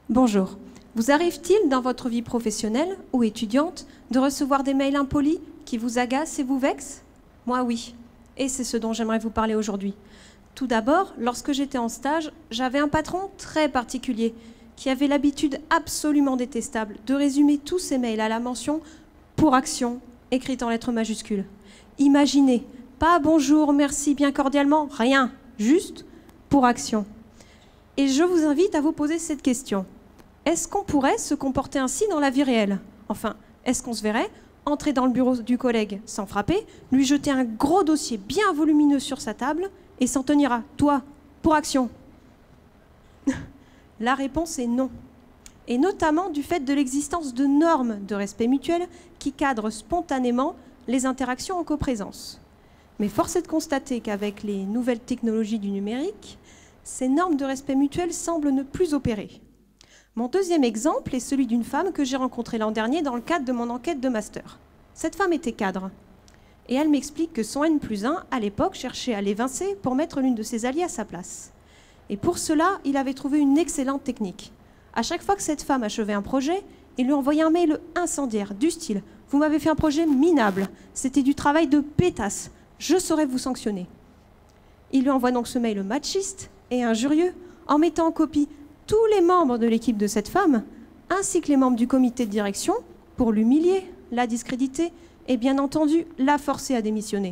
Bonjour. Vous arrive-t-il dans votre vie professionnelle ou étudiante de recevoir des mails impolis qui vous agacent et vous vexent? Moi, oui. Et c'est ce dont j'aimerais vous parler aujourd'hui. Tout d'abord, lorsque j'étais en stage, j'avais un patron très particulier qui avait l'habitude absolument détestable de résumer tous ses mails à la mention « pour action » écrite en lettres majuscules. Imaginez, pas « bonjour, merci, bien cordialement », rien, juste « pour action ». Et je vous invite à vous poser cette question. Est-ce qu'on pourrait se comporter ainsi dans la vie réelle? Enfin, est-ce qu'on se verrait entrer dans le bureau du collègue sans frapper, lui jeter un gros dossier bien volumineux sur sa table et s'en tenir à « toi, pour action ». La réponse est non. Et notamment du fait de l'existence de normes de respect mutuel qui cadrent spontanément les interactions en coprésence. Mais force est de constater qu'avec les nouvelles technologies du numérique, ces normes de respect mutuel semblent ne plus opérer. Mon deuxième exemple est celui d'une femme que j'ai rencontrée l'an dernier dans le cadre de mon enquête de master. Cette femme était cadre. Et elle m'explique que son N+1, à l'époque, cherchait à l'évincer pour mettre l'une de ses alliées à sa place. Et pour cela, il avait trouvé une excellente technique. À chaque fois que cette femme achevait un projet, il lui envoyait un mail incendiaire, du style « Vous m'avez fait un projet minable, c'était du travail de pétasse, je saurais vous sanctionner ». Il lui envoie donc ce mail machiste et injurieux, en mettant en copie tous les membres de l'équipe de cette femme, ainsi que les membres du comité de direction, pour l'humilier, la discréditer et bien entendu la forcer à démissionner.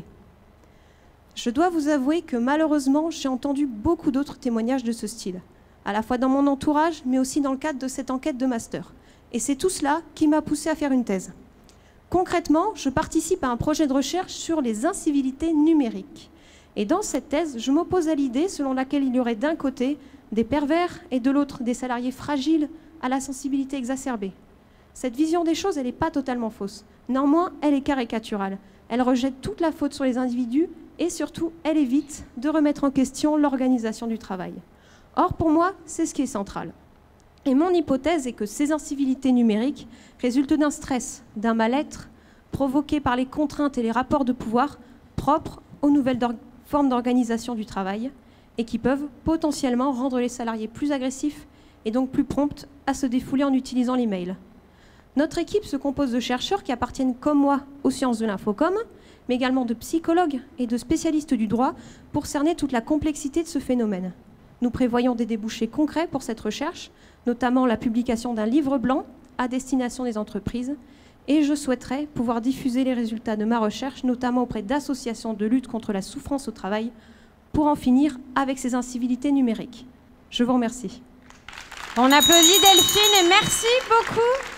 Je dois vous avouer que malheureusement, j'ai entendu beaucoup d'autres témoignages de ce style, à la fois dans mon entourage, mais aussi dans le cadre de cette enquête de master. Et c'est tout cela qui m'a poussé à faire une thèse. Concrètement, je participe à un projet de recherche sur les incivilités numériques. Et dans cette thèse, je m'oppose à l'idée selon laquelle il y aurait d'un côté des pervers et de l'autre des salariés fragiles à la sensibilité exacerbée. Cette vision des choses, elle n'est pas totalement fausse. Néanmoins, elle est caricaturale. Elle rejette toute la faute sur les individus et surtout, elle évite de remettre en question l'organisation du travail. Or, pour moi, c'est ce qui est central. Et mon hypothèse est que ces incivilités numériques résultent d'un stress, d'un mal-être provoqué par les contraintes et les rapports de pouvoir propres aux nouvelles formes d'organisation du travail et qui peuvent potentiellement rendre les salariés plus agressifs et donc plus prompts à se défouler en utilisant l'email. Notre équipe se compose de chercheurs qui appartiennent comme moi aux sciences de l'infocom, mais également de psychologues et de spécialistes du droit pour cerner toute la complexité de ce phénomène. Nous prévoyons des débouchés concrets pour cette recherche, notamment la publication d'un livre blanc à destination des entreprises, et je souhaiterais pouvoir diffuser les résultats de ma recherche, notamment auprès d'associations de lutte contre la souffrance au travail, pour en finir avec ces incivilités numériques. Je vous remercie. On applaudit Delphine et merci beaucoup.